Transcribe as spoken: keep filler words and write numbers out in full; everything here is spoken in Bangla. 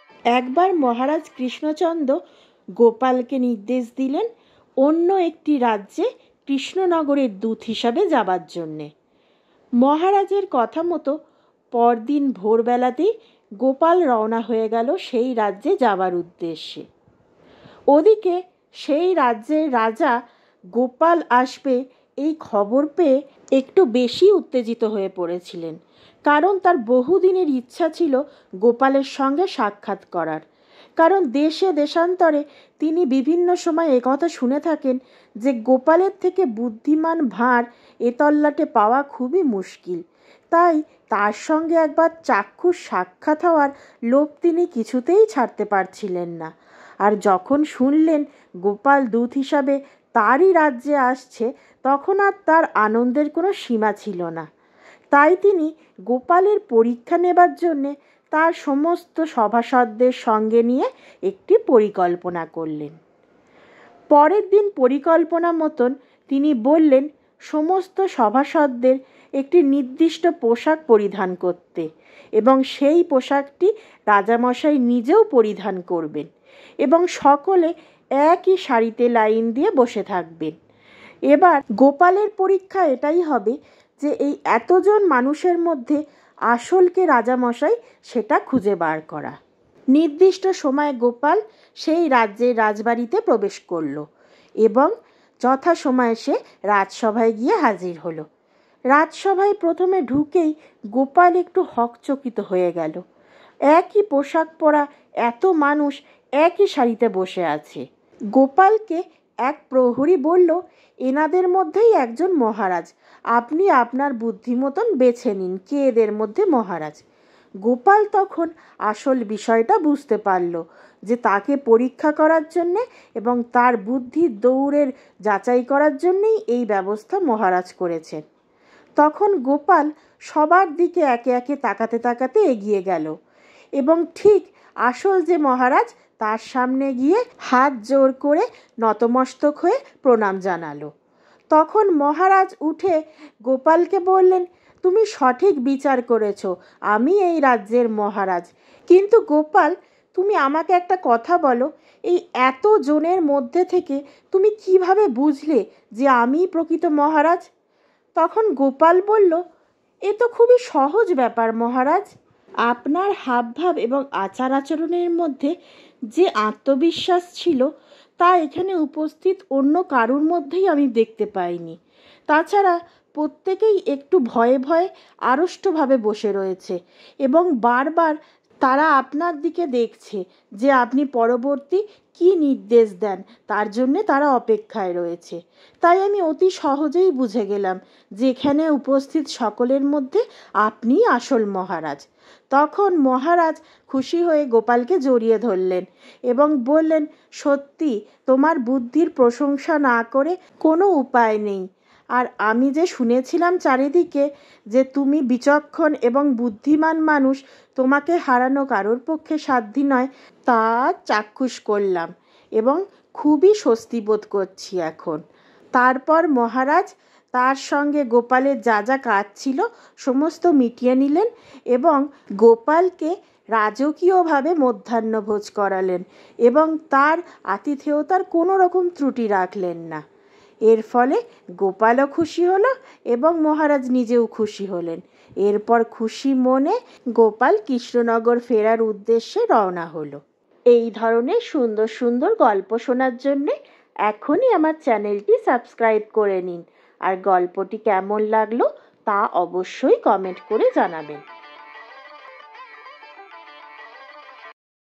একবার মহারাজ কৃষ্ণচন্দ্র গোপালকে নির্দেশ দিলেন অন্য একটি রাজ্যে কৃষ্ণনগরের দূত হিসাবে যাবার জন্যে। মহারাজের কথা মতো পরদিন ভোরবেলাতেই গোপাল রওনা হয়ে গেল সেই রাজ্যে যাবার উদ্দেশ্যে। ওদিকে সেই রাজ্যের রাজা গোপাল আসবে এই খবর পেয়ে একটু বেশি উত্তেজিত হয়ে পড়েছিলেন, কারণ তার বহুদিনের ইচ্ছা ছিল গোপালের সঙ্গে সাক্ষাৎ করার। কারণ দেশে দেশান্তরে তিনি বিভিন্ন সময় একথা শুনে থাকেন যে গোপালের থেকে বুদ্ধিমান ভাঁড় এ তল্লাটে পাওয়া খুবই মুশকিল। তাই তার সঙ্গে একবার চাক্ষুষ সাক্ষাৎ হওয়ার লোভ তিনি কিছুতেই ছাড়তে পারছিলেন না। আর যখন শুনলেন গোপাল দূত হিসাবে তারই রাজ্যে আসছে, তখন আর তার আনন্দের কোনো সীমা ছিল না। তাই তিনি গোপালের পরীক্ষা নেবার জন্যে তার সমস্ত সভাসদদের সঙ্গে নিয়ে একটি পরিকল্পনা করলেন। পরের দিন পরিকল্পনা মতন তিনি বললেন সমস্ত সভাসদদের একটি নির্দিষ্ট পোশাক পরিধান করতে, এবং সেই পোশাকটি রাজামশাই নিজেও পরিধান করবেন এবং সকলে একই সারিতে লাইন দিয়ে বসে থাকবেন। এবার গোপালের পরীক্ষা এটাই হবে যে এই এতজন মানুষের মধ্যে আসলকে রাজামশাই সেটা খুঁজে বার করা। নির্দিষ্ট সময়ে গোপাল সেই রাজ্যের রাজবাড়িতে প্রবেশ করল এবং যথাসময়ে সে রাজসভায় গিয়ে হাজির হলো। রাজসভায় প্রথমে ঢুকেই গোপাল একটু হকচকিত হয়ে গেল। একই পোশাক পরা এত মানুষ একই সারিতে বসে আছে। গোপালকে এক প্রহরী বলল, এনাদের মধ্যেই একজন মহারাজ, আপনি আপনার বুদ্ধি মতন বেছে নিন কে এদের মধ্যে মহারাজ। গোপাল তখন আসল বিষয়টা বুঝতে পারল যে তাকে পরীক্ষা করার জন্যে এবং তার বুদ্ধির দৌড়ের যাচাই করার জন্যেই এই ব্যবস্থা মহারাজ করেছেন। তখন গোপাল সবার দিকে একে একে তাকাতে তাকাতে এগিয়ে গেল এবং ঠিক আসল যে মহারাজ তার সামনে গিয়ে হাত জোর করে নতমস্তক হয়ে প্রণাম জানালো। তখন মহারাজ উঠে গোপালকে বললেন, তুমি সঠিক বিচার করেছ, আমি এই রাজ্যের মহারাজ। কিন্তু গোপাল, তুমি আমাকে একটা কথা বলো, এই এত জনের মধ্যে থেকে তুমি কিভাবে বুঝলে যে আমি প্রকৃত মহারাজ? তখন গোপাল বলল, এ তো খুবই সহজ ব্যাপার মহারাজ। আপনার হাবভাব এবং আচার আচরণের মধ্যে যে আত্মবিশ্বাস ছিল তা এখানে উপস্থিত অন্য কারুর মধ্যেই আমি দেখতে পাইনি। তাছাড়া প্রত্যেকেই একটু ভয়ে ভয়ে আড়ষ্টভাবে বসে রয়েছে এবং বারবার তারা আপনার দিকে দেখছে যে আপনি পরবর্তী কি নির্দেশ দেন তার জন্যে তারা অপেক্ষায় রয়েছে। তাই আমি অতি সহজেই বুঝে গেলাম যে এখানে উপস্থিত সকলের মধ্যে আপনিই আসল মহারাজ। তখন মহারাজ খুশি হয়ে গোপালকে জড়িয়ে ধরলেন এবং বললেন, সত্যি তোমার বুদ্ধির প্রশংসা না করে কোনো উপায় নেই। আর আমি যে শুনেছিলাম চারিদিকে যে তুমি বিচক্ষণ এবং বুদ্ধিমান মানুষ, তোমাকে হারানো কারোর পক্ষে সাধ্যি নয়, তা চাক্ষুষ করলাম এবং খুবই স্বস্তি বোধ করছি এখন। তারপর মহারাজ তার সঙ্গে গোপালের যা যা কাজ ছিল সমস্ত মিটিয়ে নিলেন এবং গোপালকে রাজকীয়ভাবে মধ্যাহ্নভোজ করালেন এবং তার আতিথেয়তার কোনো রকম ত্রুটি রাখলেন না। এর ফলে গোপালও খুশি হলো এবং মহারাজ নিজেও খুশি হলেন। এরপর খুশি মনে গোপাল কৃষ্ণনগর ফেরার উদ্দেশ্যে রওনা হলো। এই ধরনের সুন্দর সুন্দর গল্প শোনার জন্যে এখনই আমার চ্যানেলটি সাবস্ক্রাইব করে নিন। আর গল্পটি কেমন লাগলো তা অবশ্যই কমেন্ট করে জানাবেন।